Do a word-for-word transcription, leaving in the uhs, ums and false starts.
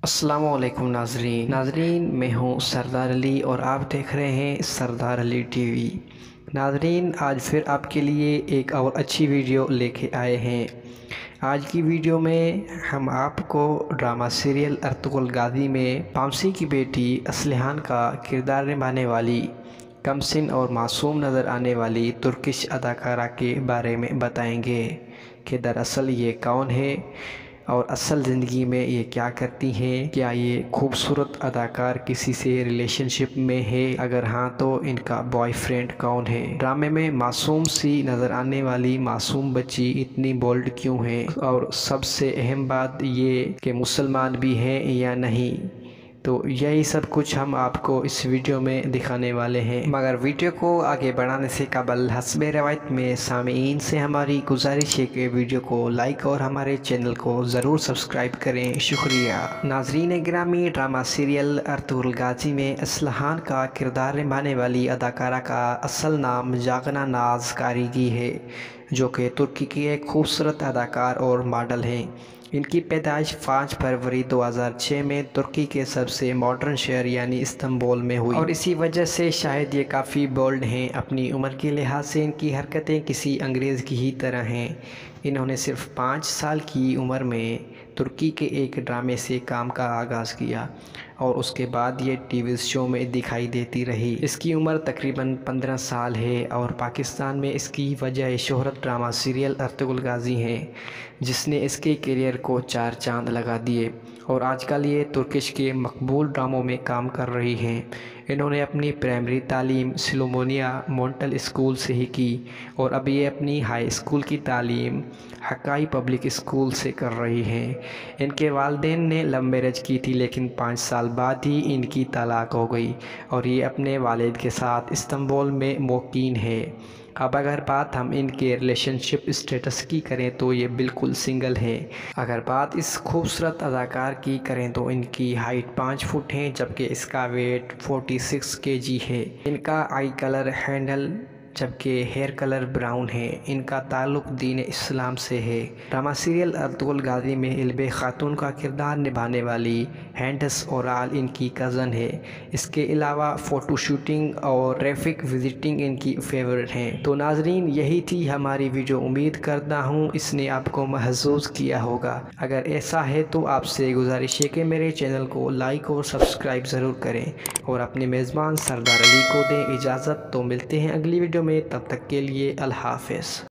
السلام علیکم ناظرین ناظرین میں ہوں سردار علی اور آپ دیکھ رہے ہیں سردار علی ٹی وی۔ ناظرین آج پھر آپ کے لیے ایک اور اچھی ویڈیو لے کے آئے ہیں۔ آج کی ویڈیو میں ہم آپ کو ڈرامہ سیریل ارطغرل غازی میں پامسی کی بیٹی اسلحان کا کردار نبھانے والی کم سن اور معصوم نظر آنے والی ترکش اداکارہ کے بارے میں بتائیں گے کہ دراصل یہ کون ہے اور اصل زندگی میں یہ کیا کرتی ہیں۔ کیا یہ خوبصورت اداکار کسی سے ریلیشن شپ میں ہے؟ اگر ہاں تو ان کا بوائے فرینڈ کون ہے؟ ڈرامے میں معصوم سی نظر آنے والی معصوم بچی اتنی بولڈ کیوں ہے؟ اور سب سے اہم بات یہ کہ مسلمان بھی ہیں یا نہیں؟ تو یہی سب کچھ ہم آپ کو اس ویڈیو میں دکھانے والے ہیں، مگر ویڈیو کو آگے بڑھانے سے قبل حسب روایت میں سامعین سے ہماری گزارش ہے کہ ویڈیو کو لائک اور ہمارے چینل کو ضرور سبسکرائب کریں۔ شکریہ۔ ناظرین گرامی، ڈرامہ سیریل ارطغرل غازی میں اسلحان کا کردار نبھانے والی اداکارہ کا اصل نام جاغنا ناز کاریگی ہے، جو کہ ترکی کی ایک خوبصورت اداکار اور ماڈل ہیں۔ ان کی پیدائش پانچ فروری دو ہزار چھ میں ترکی کے سب سے ماڈرن شہر یعنی استنبول میں ہوئی، اور اسی وجہ سے شاید یہ کافی بولڈ ہیں۔ اپنی عمر کے لحاظ سے ان کی حرکتیں کسی انگریز کی ہی طرح ہیں۔ انہوں نے صرف پانچ سال کی عمر میں ترکی کے ایک ڈرامے سے کام کا آغاز کیا اور اس کے بعد یہ ٹی وی شو میں دکھائی دیتی رہی۔ اس کی عمر تقریباً پندرہ سال ہے اور پاکستان میں اس کی وجہ شہرت ڈرامہ سیریل ارطغرل غازی ہے، جس نے اس کے کیریئر کو چار چاند لگا دیے، اور آج کل یہ ترکش کے مقبول ڈراموں میں کام کر رہی ہیں۔ انہوں نے اپنی پرائمری تعلیم سلومونیا مونٹل اسکول سے ہی کی اور اب یہ اپنی ہائی اسکول کی تعلیم حقائی پبلک اسکول سے کر رہی ہیں۔ ان کے والدین نے لو میرج کی تھی، لیکن پانچ سال بعد ہی ان کی طلاق ہو گئی اور یہ اپنے والد کے ساتھ استنبول میں مقیم ہے۔ اب اگر بات ہم ان کے ریلیشن شپ اسٹیٹس کی کریں تو یہ بالکل سنگل ہے۔ اگر بات اس خوبصورت اداکار کی کریں تو ان کی ہائٹ پانچ فٹ ہے، جبکہ اس کا ویٹ فورٹی سکس کے جی ہے۔ ان کا آئی کلر ہینڈل جبکہ ہیئر کلر براؤن ہے۔ ان کا تعلق دین اسلام سے ہے۔ ڈرامہ سیریل ارطغرل غازی میں علبِ خاتون کا کردار نبھانے والی ہینڈس اورال ان کی کزن ہے۔ اس کے علاوہ فوٹو شوٹنگ اور ٹریفک وزٹنگ ان کی فیورٹ ہیں۔ تو ناظرین یہی تھی ہماری ویڈیو، امید کرتا ہوں اس نے آپ کو محظوظ کیا ہوگا۔ اگر ایسا ہے تو آپ سے گزارش ہے کہ میرے چینل کو لائک اور سبسکرائب ضرور کریں اور اپنے میزبان سردار علی کو دیں اجازت۔ تو ملتے ہیں اگلی ویڈیو میں، تب تک کے لیے اللہ حافظ۔